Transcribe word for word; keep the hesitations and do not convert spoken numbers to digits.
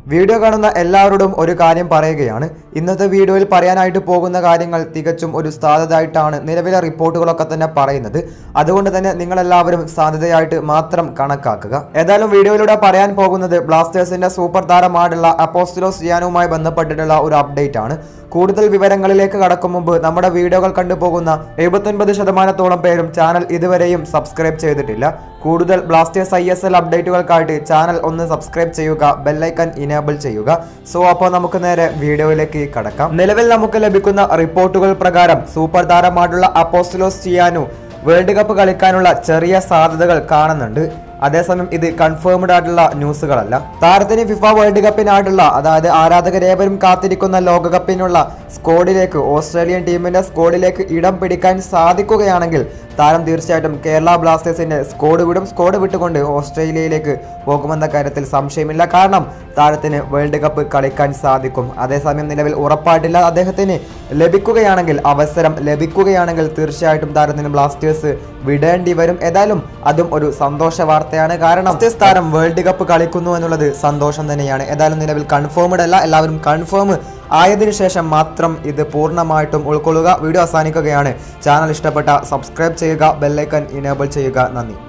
Video കാണുന്ന എല്ലാവരോടും ഒരു കാര്യം പറയുകയാണ്. ഇന്നത്തെ വീഡിയോയിൽ പറയാനായിട്ട് പോകുന്ന കാര്യങ്ങൾ തികച്ചും ഒരു സാധ്യതയായിട്ടാണ് നിലവിലെ റിപ്പോർട്ടുകളൊക്കെ തന്നെ പറയുന്നത്. അതുകൊണ്ട് തന്നെ നിങ്ങളെല്ലാവരും സാധ്യതയായിട്ട് മാത്രം കണക്കാക്കുക. ഏതായാലും വീഡിയോയിലൂടെ പറയാൻ പോകുന്നത് ബ്ലാസ്റ്റേഴ്സിന്റെ സൂപ്പർ താരമായിട്ടുള്ള അപ്പോസ്റ്റലോസ് സിയാനുമായി ബന്ധപ്പെട്ടിട്ടുള്ള ഒരു അപ്ഡേറ്റ് ആണ്. കൂടുതൽ വിവരങ്ങളിലേക്ക് കടക്കും മുമ്പ് നമ്മുടെ വീഡിയോകൾ കണ്ടുപോകുന്ന എഴുപത്തൊൻപത് ശതമാനത്തോളം പേരും ചാനൽ ഇതുവരെയും സബ്സ്ക്രൈബ് ചെയ്തിട്ടില്ല. കൂടുതൽ ബ്ലാസ്റ്റേഴ്സ് ഐ എസ് എൽ അപ്ഡേറ്റുകൾക്കായിട്ട് ചാനൽ ഒന്ന് സബ്സ്ക്രൈബ് ചെയ്യുക, ബെല്ലൈക്കൺ ഇനേബിൾ ചെയ്യുക. സോ അപ്പോൾ നമുക്ക് നേരെ വീഡിയോയിലേക്ക് കടക്കാം. നിലവിൽ നമുക്ക് ലഭിക്കുന്ന റിപ്പോർട്ടുകൾ പ്രകാരം സൂപ്പർ താരമായിട്ടുള്ള അപ്പോസ്റ്റലോസ് സിയാനു വേൾഡ് കപ്പ് കളിക്കാനുള്ള ചെറിയ സാധ്യതകൾ കാണുന്നുണ്ട്. അതേസമയം ഇത് കൺഫേംഡ് ആയിട്ടുള്ള ന്യൂസുകളല്ല. താരത്തിന് ഫിഫ വേൾഡ് കപ്പിനായിട്ടുള്ള അതായത് ആരാധകരേവരും കാത്തിരിക്കുന്ന ലോകകപ്പിനുള്ള സ്ക്വാഡിലേക്ക് ഓസ്ട്രേലിയൻ ടീമിന്റെ സ്ക്വാഡിലേക്ക് ഇടം പിടിക്കാൻ സാധിക്കുകയാണെങ്കിൽ താരം തീർച്ചയായിട്ടും കേരള ബ്ലാസ്റ്റേഴ്സിന്റെ സ്ക്വാഡ് വിടും. സ്ക്വാഡ് വിട്ടുകൊണ്ട് ഓസ്ട്രേലിയയിലേക്ക് പോകുമെന്ന കാര്യത്തിൽ സംശയമില്ല. കാരണം താരത്തിന് വേൾഡ് കപ്പ് കളിക്കാൻ സാധിക്കും. അതേസമയം നിലവിൽ ഉറപ്പായിട്ടില്ല. അദ്ദേഹത്തിന് ലഭിക്കുകയാണെങ്കിൽ അവസരം ലഭിക്കുകയാണെങ്കിൽ തീർച്ചയായിട്ടും താരത്തിന് ബ്ലാസ്റ്റേഴ്സ് വിടേണ്ടി വരും. ഏതായാലും അതും ഒരു സന്തോഷ വാർത്തയാണ്. കാരണം ബ്ലാസ്റ്റേഴ്സ് താരം വേൾഡ് കപ്പ് കളിക്കുന്നു എന്നുള്ളത് സന്തോഷം തന്നെയാണ്. ഏതായാലും നിലവിൽ കൺഫേംഡ് അല്ല. എല്ലാവരും കൺഫേം ആയതിനു ശേഷം മാത്രം ഇത് പൂർണ്ണമായിട്ടും ഉൾക്കൊള്ളുക. വീഡിയോ അവസാനിക്കുകയാണ്. ചാനൽ ഇഷ്ടപ്പെട്ട സബ്സ്ക്രൈബ് ചെയ്യുക, ബെല്ലൈക്കൺ ഇനേബിൾ ചെയ്യുക. നന്ദി.